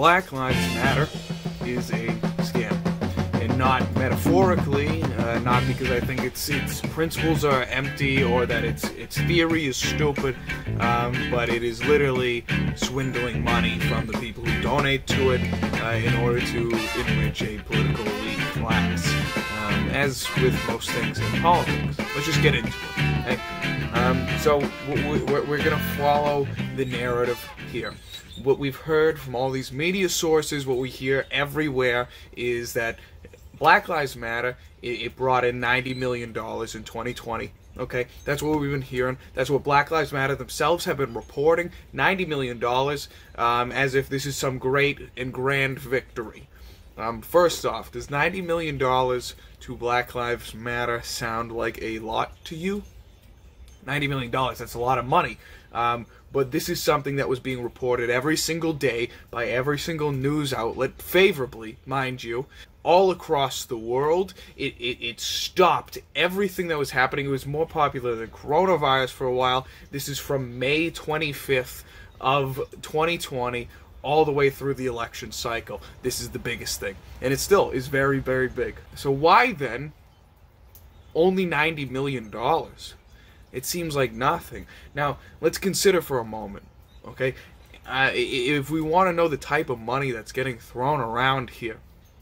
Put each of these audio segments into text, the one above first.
Black Lives Matter is a scam. And not metaphorically, not because I think its principles are empty or that its theory is stupid, but it is literally swindling money from the people who donate to it in order to enrich a political elite class. As with most things in politics. Let's just get into it. Okay? So we're going to follow the narrative here. What we've heard from all these media sources, what we hear everywhere, is that Black Lives Matter, it brought in $90 million in 2020. Okay, that's what we've been hearing. That's what Black Lives Matter themselves have been reporting. $90 million, as if this is some great and grand victory. First off, does $90 million to Black Lives Matter sound like a lot to you? $90 million, that's a lot of money. But this is something that was being reported every single day by every single news outlet, favorably, mind you, all across the world. It stopped everything that was happening. It was more popular than coronavirus for a while. This is from May 25th of 2020 all the way through the election cycle. This is the biggest thing. And it still is very, very big. So why then only $90 million? It seems like nothing. Now, let's consider for a moment, okay? If we want to know the type of money that's getting thrown around here,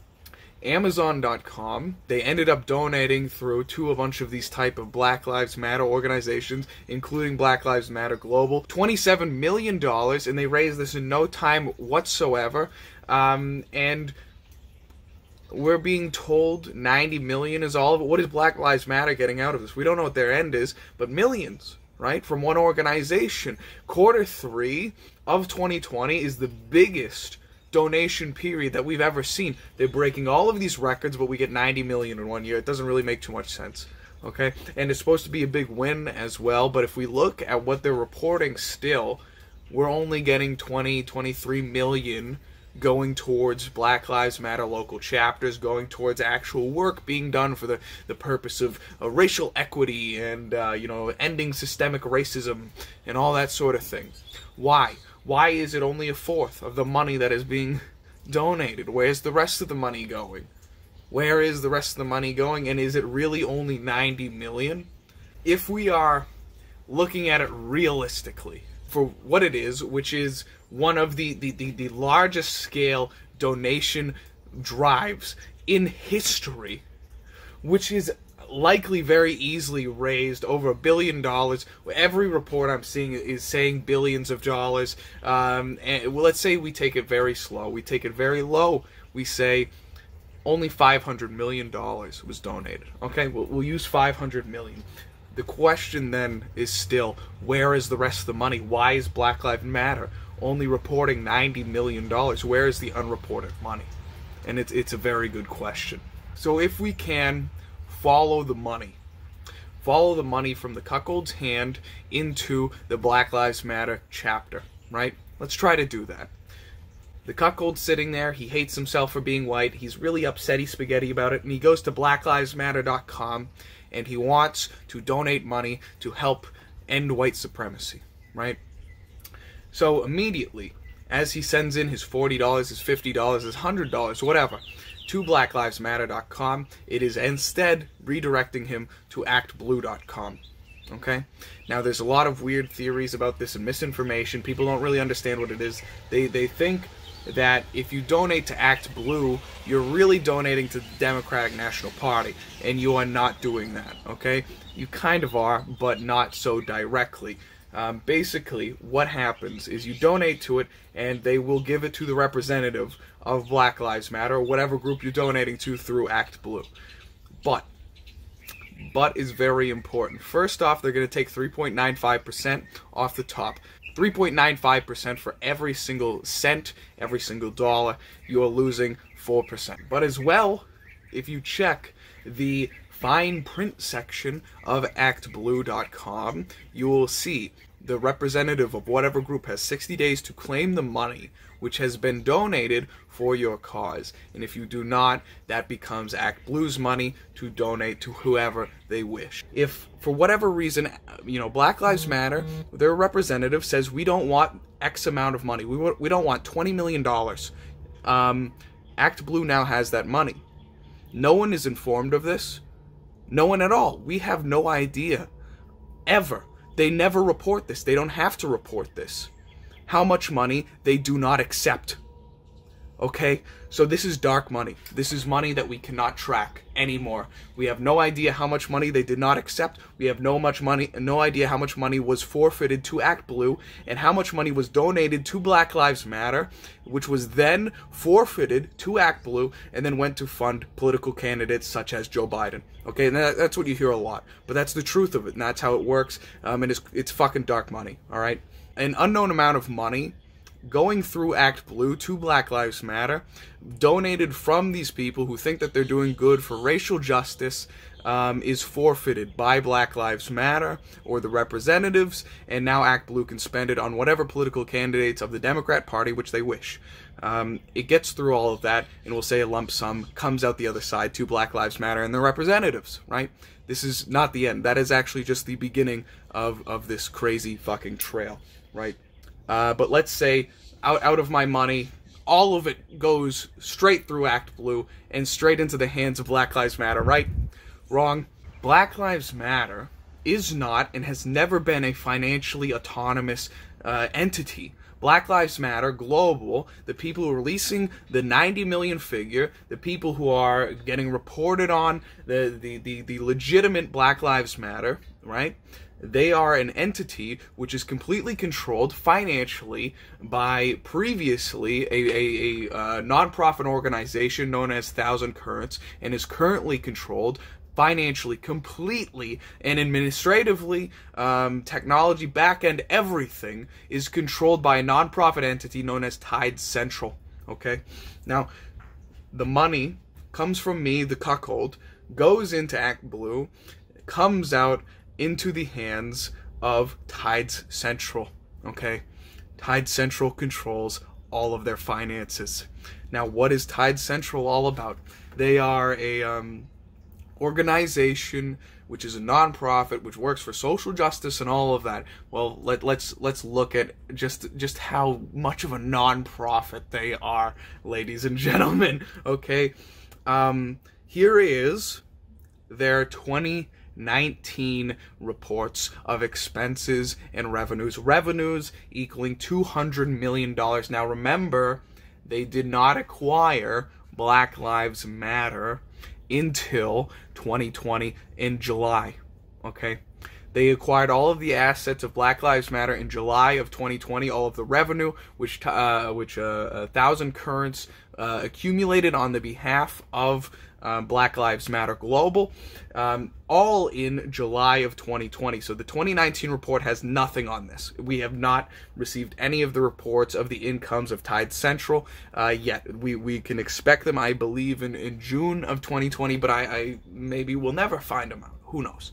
Amazon.com, they ended up donating through to a bunch of these type of Black Lives Matter organizations, including Black Lives Matter Global, $27 million, and they raised this in no time whatsoever, and we're being told 90 million is all of it. What is Black Lives Matter getting out of this? We don't know what their end is, but millions, right, from one organization. Q3 of 2020 is the biggest donation period that we've ever seen. They're breaking all of these records, but we get 90 million in 1 year. It doesn't really make too much sense, okay? And it's supposed to be a big win as well, but if we look at what they're reporting still, we're only getting 23 million going towards Black Lives Matter local chapters, going towards actual work being done for the purpose of racial equity and, ending systemic racism and all that sort of thing. Why? Why is it only a fourth of the money that is being donated? Where's the rest of the money going? Where is the rest of the money going? And is it really only 90 million? If we are looking at it realistically, for what it is, which is one of the largest scale donation drives in history, which is likely very easily raised over $1 billion. Every report I'm seeing is saying billions of dollars. And let's say we take it very slow. We take it very low. We say only $500 million was donated. Okay, we'll use $500 million. The question then is still, where is the rest of the money? Why is Black Lives Matter only reporting $90 million? Where is the unreported money? And it's a very good question. So if we can follow the money from the cuckold's hand into the Black Lives Matter chapter, right? Let's try to do that. The cuckold's sitting there, he hates himself for being white, he's really upsetty spaghetti about it, and he goes to blacklivesmatter.com and he wants to donate money to help end white supremacy, right? So immediately, as he sends in his $40, his $50, his $100, whatever, to blacklivesmatter.com, it is instead redirecting him to actblue.com. Okay? Now, there's a lot of weird theories about this and misinformation. People don't really understand what it is. They think that if you donate to Act Blue, you're really donating to the Democratic National Party, and you are not doing that, okay? You kind of are, but not so directly. Basically, what happens is you donate to it, and they will give it to the representative of Black Lives Matter, or whatever group you're donating to through Act Blue. But is very important. First off, they're going to take 3.95% off the top. 3.95% for every single cent, every single dollar. You're losing 4%. But as well, if you check the fine print section of actblue.com, you will see the representative of whatever group has 60 days to claim the money which has been donated for your cause. And if you do not, that becomes Act Blue's money to donate to whoever they wish. If, for whatever reason, Black Lives Matter, their representative says, we don't want X amount of money, we don't want $20 million, Act Blue now has that money. No one is informed of this. No one at all. We have no idea. Ever. They never report this. They don't have to report this. How much money they do not accept. Okay? So this is dark money. This is money that we cannot track anymore. We have no idea how much money they did not accept. We have no idea how much money was forfeited to Act Blue and how much money was donated to Black Lives Matter, which was then forfeited to Act Blue and then went to fund political candidates such as Joe Biden. Okay, and that's what you hear a lot. But that's the truth of it, and that's how it works. And it's fucking dark money, all right? An unknown amount of money going through Act Blue to Black Lives Matter, donated from these people who think that they're doing good for racial justice, is forfeited by Black Lives Matter or the representatives, and now Act Blue can spend it on whatever political candidates of the Democrat Party which they wish. It gets through all of that, and we'll say a lump sum comes out the other side to Black Lives Matter and the representatives, right? This is not the end. That is actually just the beginning of this crazy fucking trail, right? But let's say, out of my money, all of it goes straight through Act Blue and straight into the hands of Black Lives Matter, right? Wrong. Black Lives Matter is not and has never been a financially autonomous entity. Black Lives Matter Global, the people who are releasing the 90 million figure, the people who are getting reported on, the legitimate Black Lives Matter, right? They are an entity which is completely controlled financially by previously a nonprofit organization known as Thousand Currents, and is currently controlled financially, completely, and administratively, technology, back-end, everything is controlled by a nonprofit entity known as Tide Central, okay? Now, the money comes from me, the cuckold, goes into Act Blue, comes out into the hands of Tide Central, okay? Tide Central controls all of their finances. Now, what is Tide Central all about? They are a organization which is a non-profit, which works for social justice and all of that. Well, let's look at just how much of a non-profit they are, ladies and gentlemen. Okay, here is their 2019 reports of expenses and revenues. Revenues equaling $200 million. Now remember, they did not acquire Black Lives Matter until 2020 in July, okay? They acquired all of the assets of Black Lives Matter in July of 2020, all of the revenue which Thousand Currents accumulated on the behalf of Black Lives Matter Global, all in July of 2020. So the 2019 report has nothing on this. We have not received any of the reports of the incomes of Tide Central yet. We can expect them, I believe, in June of 2020, but I maybe will never find them out. Who knows?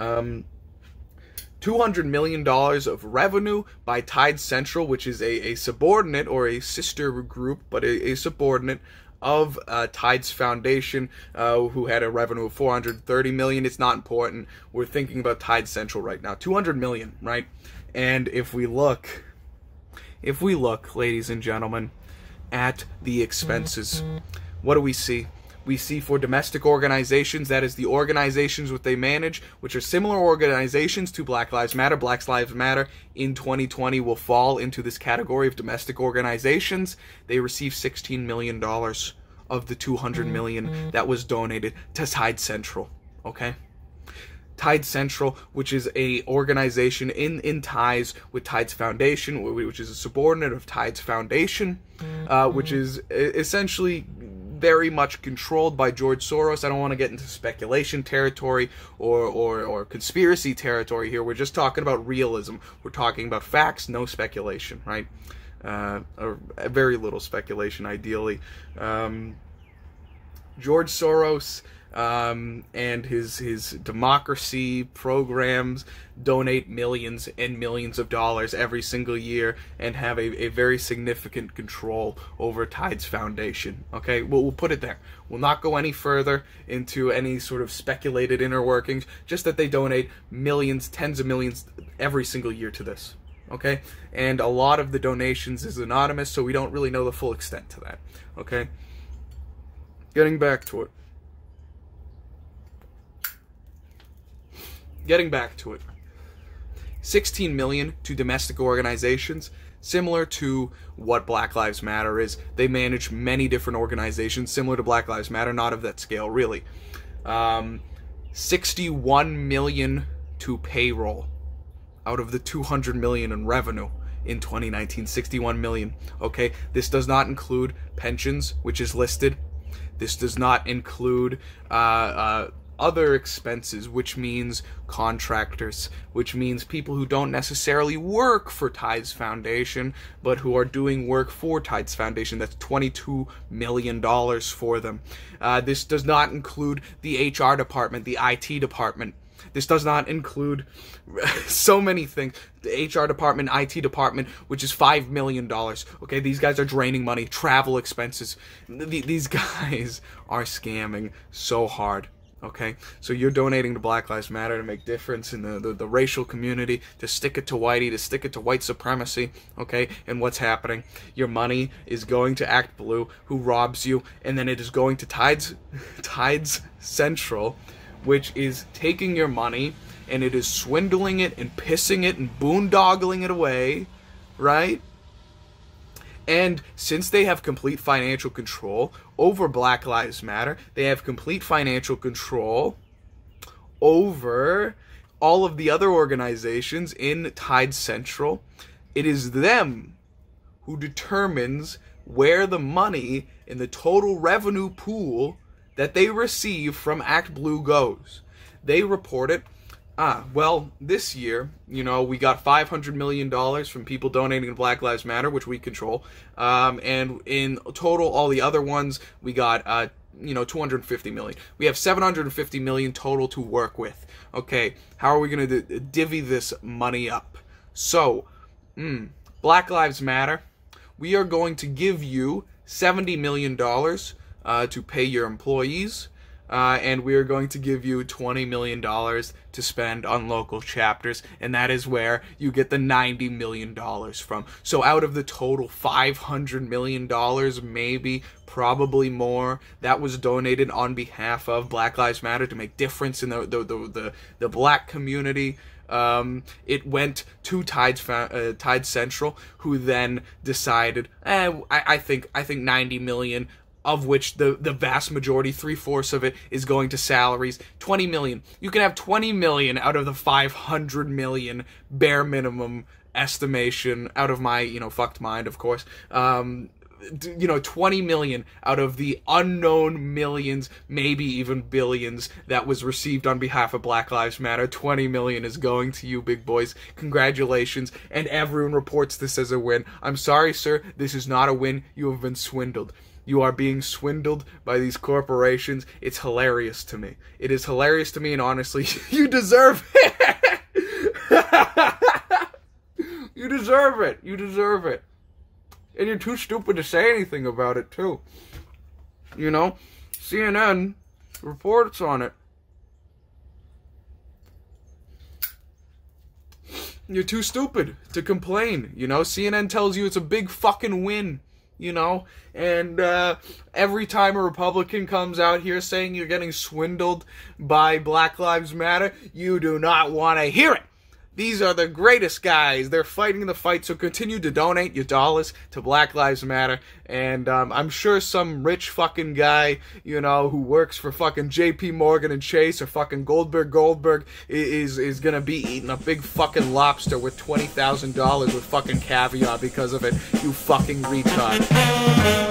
$200 million of revenue by Tide Central, which is a subordinate or a sister group, but a subordinate of Tide's Foundation, who had a revenue of $430 million. It's not important. We're thinking about Tide Central right now. $200 million, right? And if we look, ladies and gentlemen, at the expenses, what do we see? We see for domestic organizations, that is the organizations that they manage, which are similar organizations to Black Lives Matter. Black Lives Matter in 2020 will fall into this category of domestic organizations. They receive $16 million of the $200 million that was donated to Tide Central, okay? Tide Central, which is a organization in ties with Tide's Foundation, which is a subordinate of Tide's Foundation, which is essentially very much controlled by George Soros. I don't want to get into speculation territory or conspiracy territory here. We're just talking about realism. We're talking about facts, no speculation, right? Or very little speculation, ideally. George Soros and his democracy programs donate millions and millions of dollars every single year and have a very significant control over Tides Foundation. Okay, we'll put it there. We'll not go any further into any sort of speculated inner workings, just that they donate millions, tens of millions every single year to this. Okay, and a lot of the donations is anonymous, so we don't really know the full extent to that. Okay, getting back to it. Getting back to it. 16 million to domestic organizations, similar to what Black Lives Matter is. They manage many different organizations, similar to Black Lives Matter, not of that scale, really. 61 million to payroll out of the 200 million in revenue in 2019. 61 million. Okay, this does not include pensions, which is listed. This does not include other expenses, which means contractors, which means people who don't necessarily work for Tides Foundation, but who are doing work for Tides Foundation. That's $22 million for them. This does not include the HR department, the IT department. This does not include so many things. The HR department, IT department, which is $5 million. Okay, these guys are draining money, travel expenses. These guys are scamming so hard. Okay, so you're donating to Black Lives Matter to make difference in the racial community, to stick it to whitey, to stick it to white supremacy, okay, and what's happening? Your money is going to Act Blue, who robs you, and then it is going to Tides Central, which is taking your money, and it is swindling it, and pissing it, and boondoggling it away, right? And since they have complete financial control over Black Lives Matter, they have complete financial control over all of the other organizations in Tide Central. It is them who determines where the money in the total revenue pool that they receive from Act Blue goes. They report it. Well, this year, you know, we got $500 million from people donating to Black Lives Matter, which we control. And in total, all the other ones, we got, you know, $250 million. We have $750 million total to work with. Okay, how are we going to divvy this money up? So, Black Lives Matter, we are going to give you $70 million to pay your employees. And we are going to give you $20 million to spend on local chapters, and that is where you get the $90 million from. So out of the total $500 million, maybe, probably more, that was donated on behalf of Black Lives Matter to make difference in the black community. It went to Tides Central, who then decided, I think $90 million, of which the vast majority, 3/4 of it, is going to salaries. 20 million. You can have 20 million out of the 500 million bare minimum estimation, out of my, you know, fucked mind, of course. You know, 20 million out of the unknown millions, maybe even billions, that was received on behalf of Black Lives Matter. 20 million is going to you, big boys. Congratulations. And everyone reports this as a win. I'm sorry, sir. This is not a win. You have been swindled. You are being swindled by these corporations. It's hilarious to me. It is hilarious to me, and honestly, you deserve it. You deserve it. You deserve it. And you're too stupid to say anything about it, too. You know? CNN reports on it. You're too stupid to complain, you know? CNN tells you it's a big fucking win. You know, and every time a Republican comes out here saying you're getting swindled by Black Lives Matter, you do not want to hear it. These are the greatest guys. They're fighting the fight, so continue to donate your dollars to Black Lives Matter. And I'm sure some rich fucking guy, you know, who works for fucking JP Morgan and Chase or fucking Goldberg is gonna be eating a big fucking lobster with $20,000 with fucking caviar because of it. You fucking retard.